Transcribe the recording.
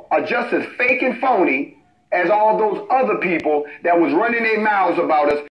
are just as fake and phony as all those other people that was running their mouths about us